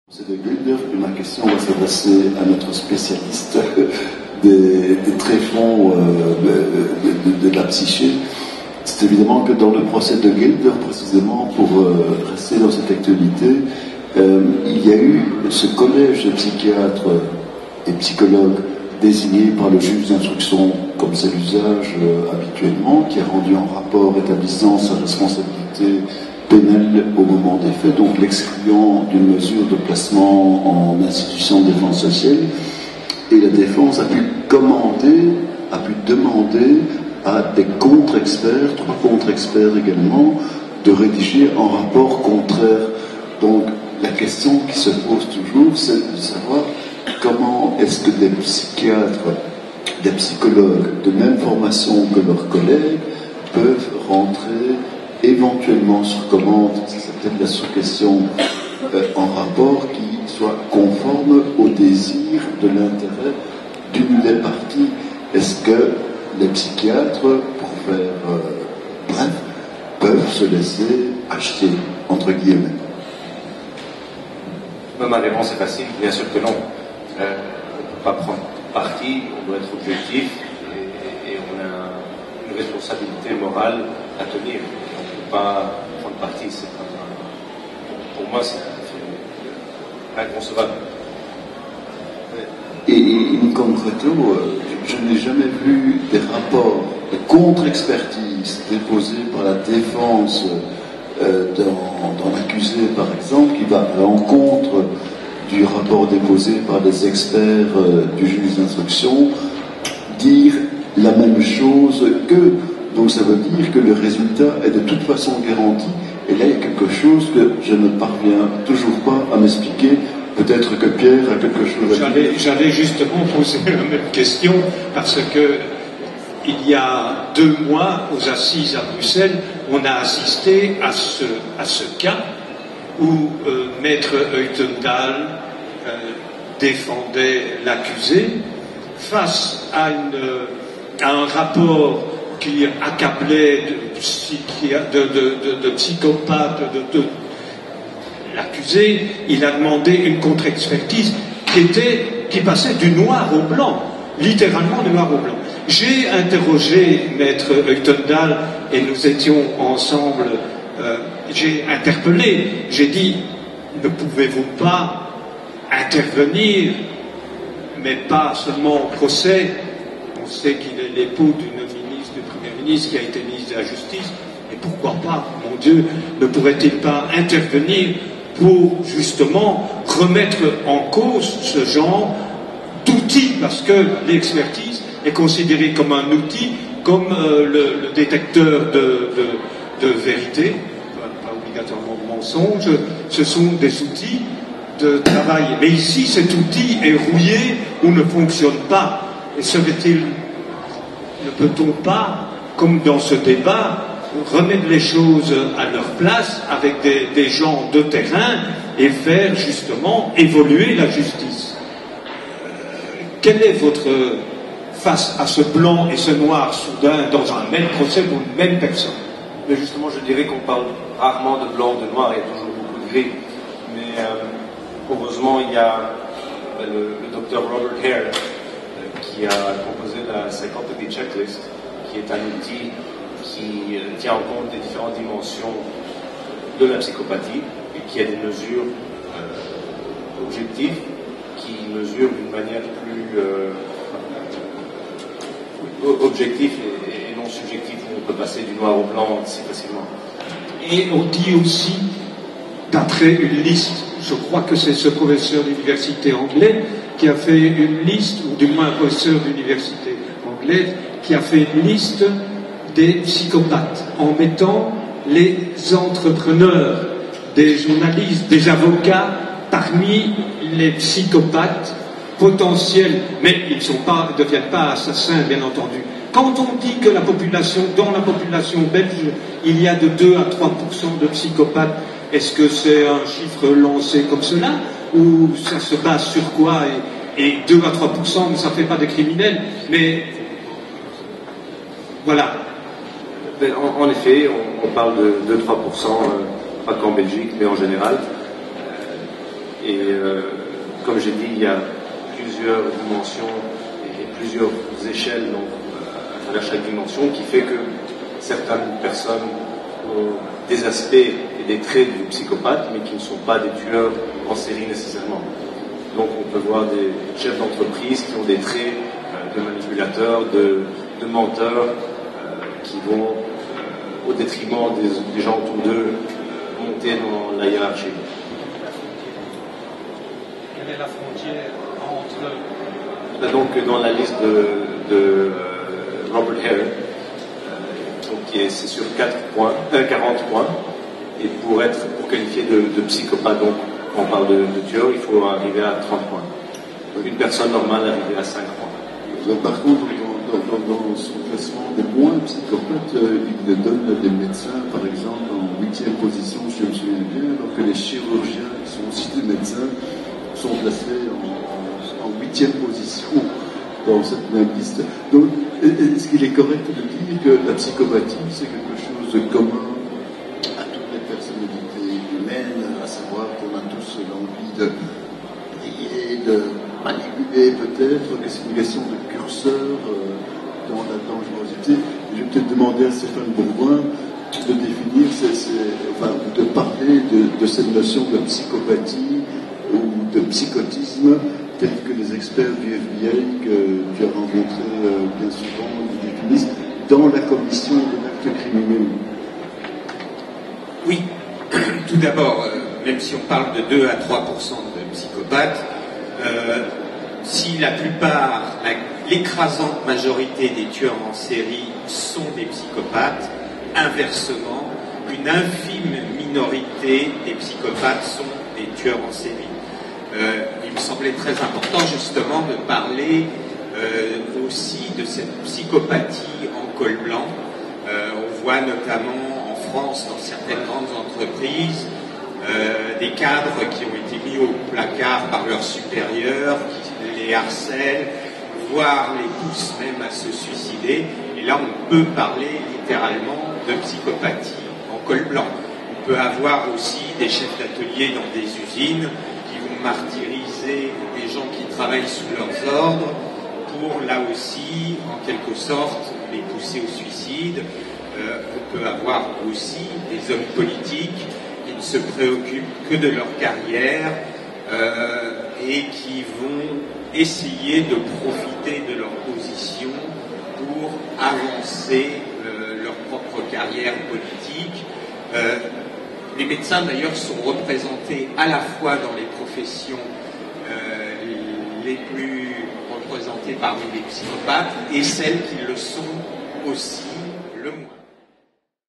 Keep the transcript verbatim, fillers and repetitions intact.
C'est de Gulder, puis ma question va s'adresser à notre spécialiste des, des tréfonds euh, de, de, de la psyché. C'est évidemment que dans le procès de Gulder, précisément, pour euh, rester dans cette actualité, euh, il y a eu ce collège de psychiatres et psychologues désignés par le juge d'instruction, comme c'est l'usage euh, habituellement, qui a rendu un rapport établissant sa responsabilité pénale au moment des faits, donc l'excluant d'une mesure de placement en institution de défense sociale. Et la défense a pu commander, a pu demander à des contre-experts, trois contre-experts également, de rédiger un rapport contraire. Donc la question qui se pose toujours, c'est de savoir comment est-ce que des psychiatres, des psychologues de même formation que leurs collègues peuvent rentrer éventuellement sur commande, c'est peut-être la sous-question, euh, en rapport qui soit conforme au désir de l'intérêt d'une des parties. Est-ce que les psychiatres, pour faire euh, bref, peuvent se laisser acheter, entre guillemets? Ma réponse est facile, bien sûr que non. Euh, on ne peut pas prendre parti, on doit être objectif et, et on a une responsabilité morale à tenir. Pas prendre parti, c'est pour moi c'est inconcevable. Et, et in concreto, je, je n'ai jamais vu des rapports de contre-expertise déposés par la défense euh, dans, dans l'accusé, par exemple, qui va à l'encontre du rapport déposé par des experts euh, du juge d'instruction, dire la même chose que. Donc ça veut dire que le résultat est de toute façon garanti. Et là, il y a quelque chose que je ne parviens toujours pas à m'expliquer. Peut-être que Pierre a quelque chose à dire. J'allais justement poser la même question, parce que il y a deux mois, aux assises à Bruxelles, on a assisté à ce, à ce cas où euh, Maître Uytendal euh, défendait l'accusé face à, une, à un rapport qui accablait de, de, de, de psychopathe, de, de l'accusé. Il a demandé une contre-expertise qui était, qui passait du noir au blanc, littéralement du noir au blanc. J'ai interrogé Maître Uytendal et nous étions ensemble, euh, j'ai interpellé, j'ai dit, ne pouvez-vous pas intervenir, mais pas seulement au procès? On sait qu'il est l'époux d'une qui a été ministre de la Justice, et pourquoi pas, mon Dieu, ne pourrait-il pas intervenir pour justement remettre en cause ce genre d'outils, parce que l'expertise est considérée comme un outil, comme euh, le, le détecteur de, de, de vérité, pas obligatoirement de mensonge, ce sont des outils de travail. Mais ici, cet outil est rouillé ou ne fonctionne pas. Et serait-il, ne peut-on pas, comme dans ce débat, remettre les choses à leur place avec des, des gens de terrain et faire justement évoluer la justice. Euh, quelle est votre face à ce blanc et ce noir soudain dans un même procès pour une même personne? Mais justement, je dirais qu'on parle rarement de blanc, de noir, il y a toujours beaucoup de gris. Mais euh, heureusement, il y a euh, le, le docteur Robert Hare euh, qui a composé la Psychopathy Checklist, qui est un outil qui euh, tient en compte des différentes dimensions de la psychopathie et qui a des mesures euh, objectives, qui mesurent d'une manière plus euh, objective et, et non subjective. On peut passer du noir au blanc si facilement. Et on dit aussi, d'après une liste, je crois que c'est ce professeur d'université anglais qui a fait une liste, ou du moins un professeur d'université anglaise, qui a fait une liste des psychopathes en mettant les entrepreneurs, des journalistes, des avocats parmi les psychopathes potentiels, mais ils ne deviennent pas assassins, bien entendu. Quand on dit que la population, dans la population belge, il y a de deux à trois pour cent de psychopathes, est-ce que c'est un chiffre lancé comme cela, ou ça se base sur quoi? Et, et deux à trois pour cent, ça ne fait pas des criminels, mais voilà. En, en effet, on, on parle de deux à trois pour cent, euh, pas qu'en Belgique, mais en général. Euh, Et euh, comme j'ai dit, il y a plusieurs dimensions et plusieurs échelles donc, à travers chaque dimension qui fait que certaines personnes ont des aspects et des traits du psychopathe, mais qui ne sont pas des tueurs en série nécessairement. Donc on peut voir des chefs d'entreprise qui ont des traits euh, de manipulateurs, de, de menteurs, euh, qui vont, euh, au détriment des, des gens autour d'eux, euh, monter dans la hiérarchie. Quelle est la frontière entre... Là, donc dans la liste de, de euh, Robert Hare, euh, donc c'est sur quatre points, euh, quarante points, et pour être pour qualifier de, de psychopathe, donc quand on parle de, de tueur, il faut arriver à trente points. Donc une personne normale arrive à cinq points. Donc, par contre, dans, dans, dans son classement des moins psychopathes, euh, il donne les médecins, par exemple, en huitième position, si je me souviens bien, alors que les chirurgiens, qui sont aussi des médecins, sont placés en, en huitième position dans cette même liste. Donc, est-ce qu'il est correct de dire que la psychopathie, c'est quelque chose de commun à toutes les personnalités humaines, à savoir qu'on a tous l'envie de prier, de manipuler peut-être, que c'est une question de curseur euh, dans la dangerosité. Je vais peut-être demander à Stéphane Bourgoin de définir, c'est, c'est, enfin, de parler de, de cette notion de psychopathie ou de psychotisme, tel que les experts du F B I que tu as rencontrés euh, bien souvent le définissent, dans la commission de l'acte criminel. Oui, tout d'abord, euh, même si on parle de deux à trois pour cent de psychopathes, euh, si la plupart, la, l'écrasante majorité des tueurs en série sont des psychopathes, inversement, une infime minorité des psychopathes sont des tueurs en série. Euh, il me semblait très important justement de parler euh, aussi de cette psychopathie en col blanc. Euh, on voit notamment en France, dans certaines grandes entreprises, euh, des cadres qui ont été mis au placard par leurs supérieurs, qui les harcèlent, voire les poussent même à se suicider. Et là, on peut parler littéralement de psychopathie en col blanc. On peut avoir aussi des chefs d'atelier dans des usines martyriser des gens qui travaillent sous leurs ordres pour, là aussi, en quelque sorte, les pousser au suicide. Euh, on peut avoir aussi des hommes politiques qui ne se préoccupent que de leur carrière euh, et qui vont essayer de profiter de leur position pour avancer euh, leur propre carrière politique. Euh, Les médecins, d'ailleurs, sont représentés à la fois dans les professions euh, les plus représentées parmi les psychopathes et celles qui le sont aussi le moins.